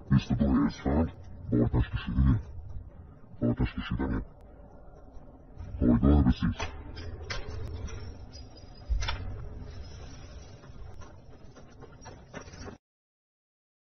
22 اسفند با آتش کشیدنه، با آتش کشیدن پایگاه بسیج.